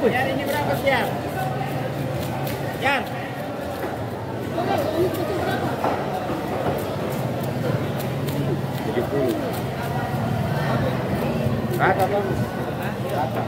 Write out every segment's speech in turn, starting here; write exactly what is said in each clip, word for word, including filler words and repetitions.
Yan, ini berapa Yan? Yan. tujuh puluh. Kata Bang. Kata.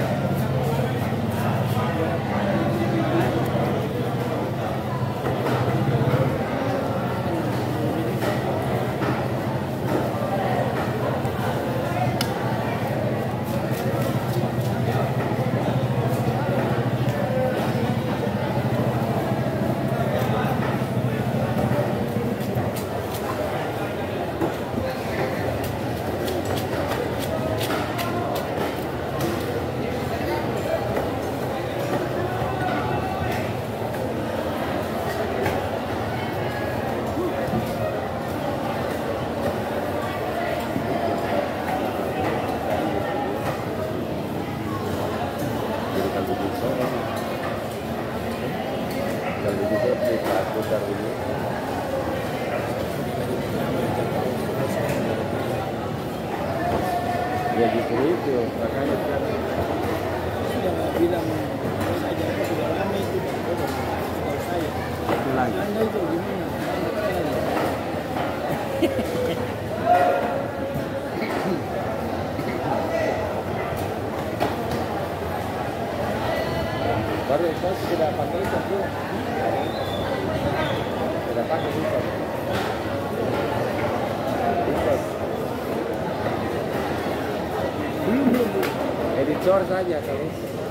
Ya justru itu, makanya kan Sudah bilang saja sudah lama itu kalau saya. lagi. Anda itu gimana? Baru saya sudah pakai itu tuh. Sudah pakai itu. Belum belum. Editor saja kalau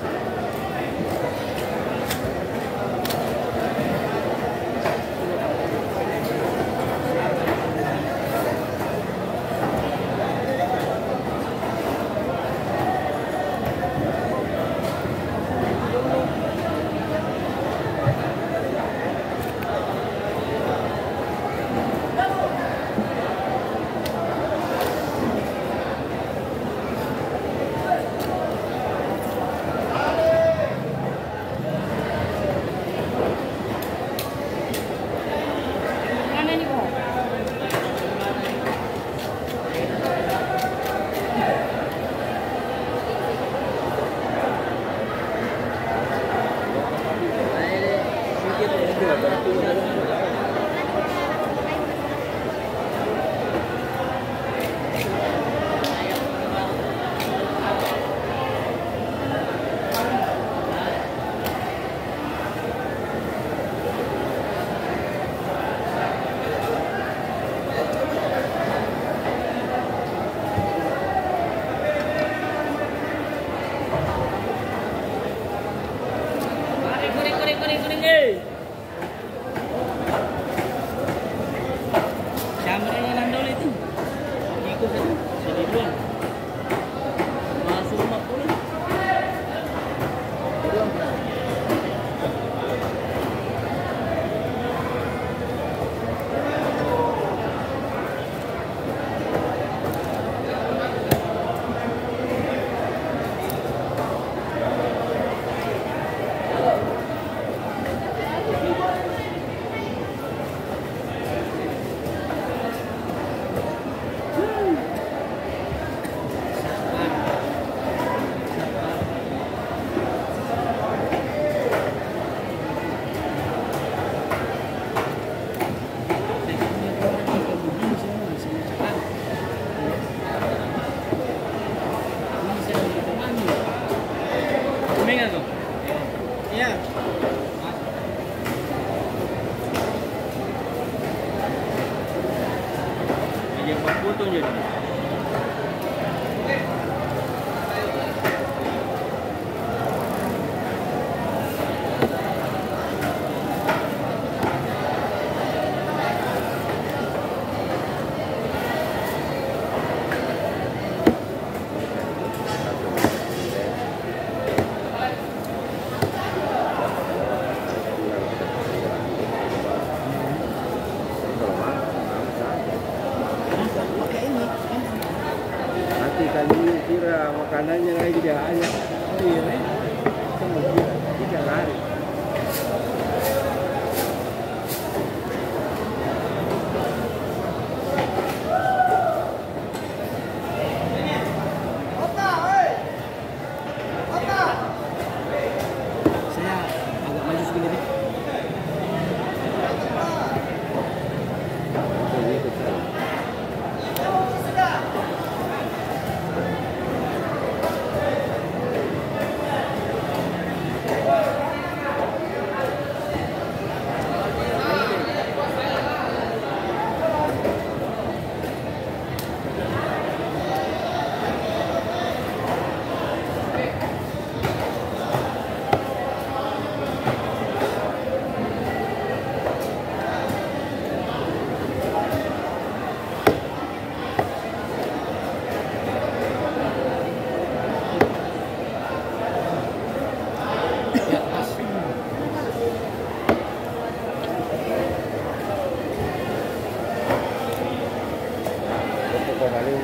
kira makanannya lagi dia hanya iya nih sama dia tiga hari.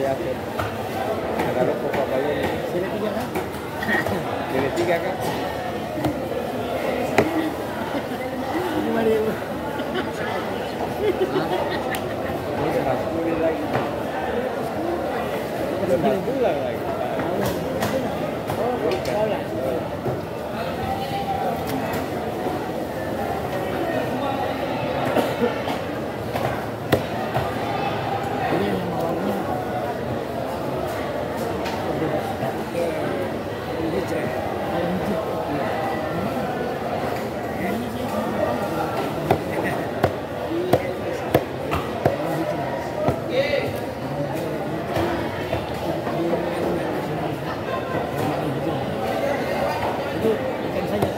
Yasin. Ada rokok papanya. Sini tiga kan? Jadi tiga kan? Ini mari. Ini seratus sepuluh lagi. Udah pulang lagi. Oh, sekolah. Ini yang awalnya. Oke. Ini cek. Kalau hijau. Ini sih. Itu ikan saja.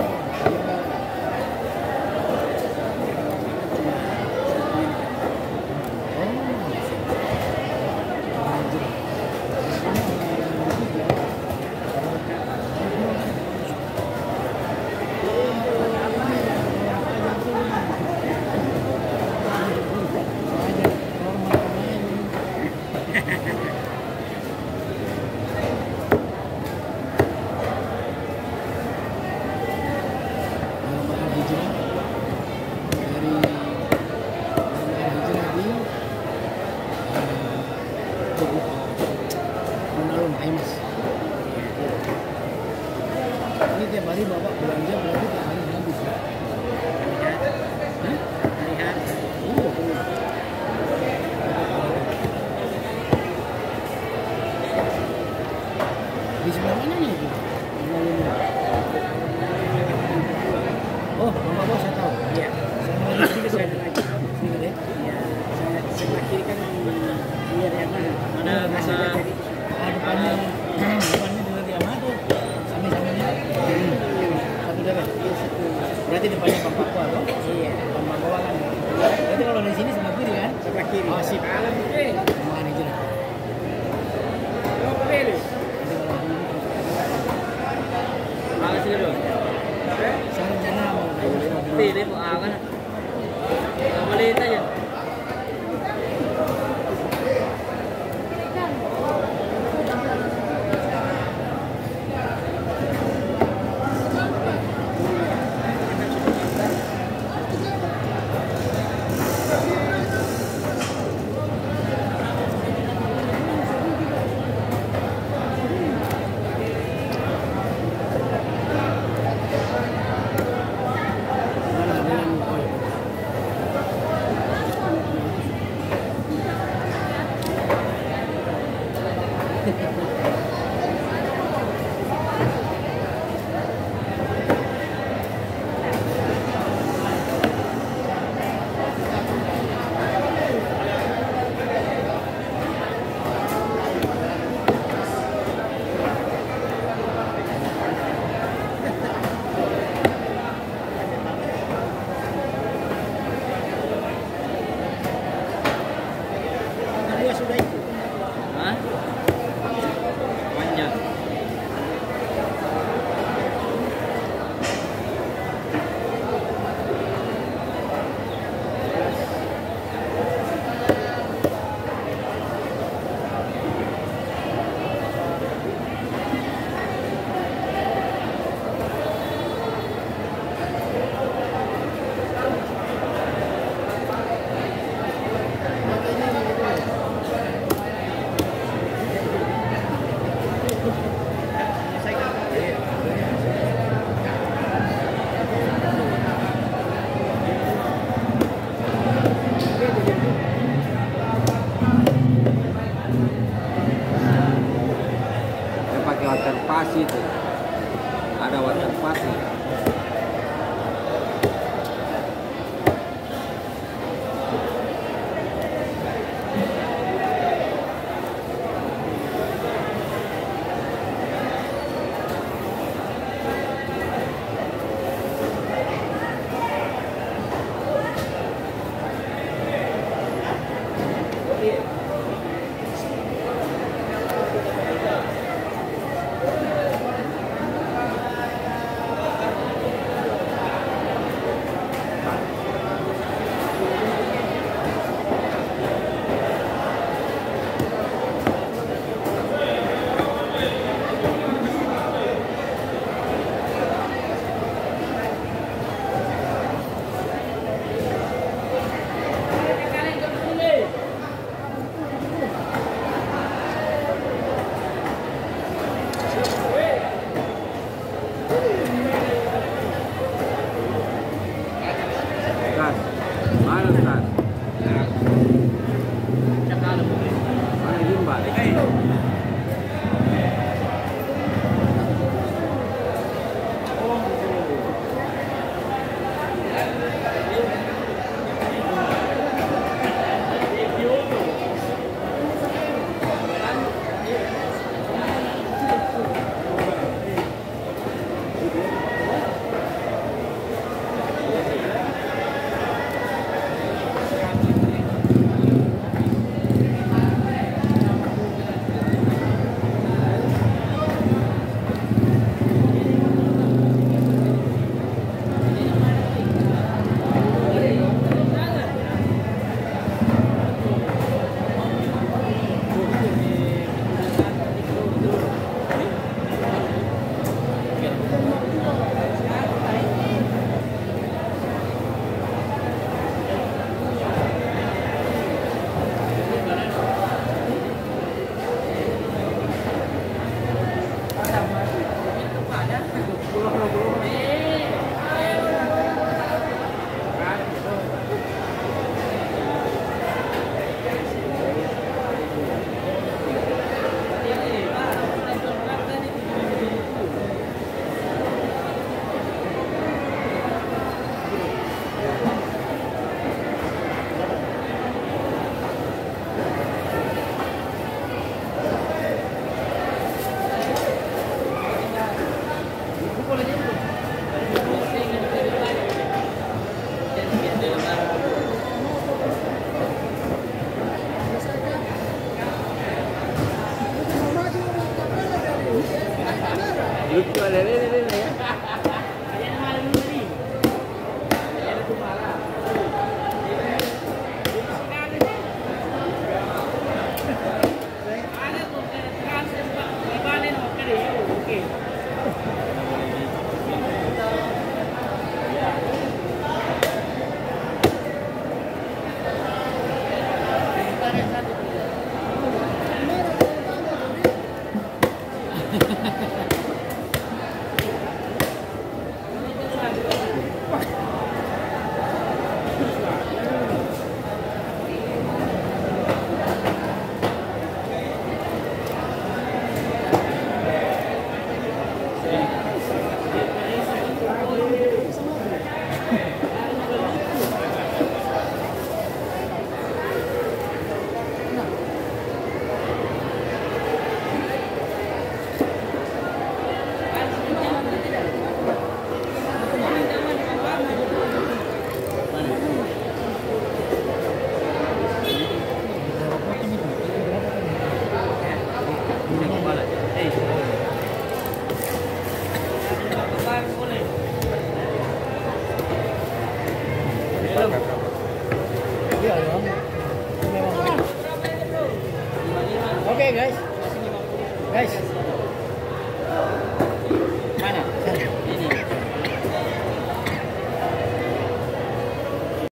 Ini tiap hari bapak belanja berarti tiap hari habis ya? Hah? Hari-hari? Iya, betul. Di sebelah mana nih? Oh, bapak bos saya tahu. Iya. Saya lagi sedikit saya lagi. Sedikit ya? Iya. Saya sebelah kiri kan biar yang mana? Ada masih ada tadi. Ah, depannya, depannya juga dia tuh. Sampai-sampainya. Satu jaga. Berarti depannya Pak Papua loh? Iya. Pak Papua kan. Berarti kalau dari sini sebelah kiri kan? Sebelah kiri. Oh, sip. Alam oke. Mana aja lah. Oke. Malas sih dulu. Saya rencana mau pilih mau awan. Boleh aja. Pasi itu ada water pasi. Lucu ada ini, ini, ini.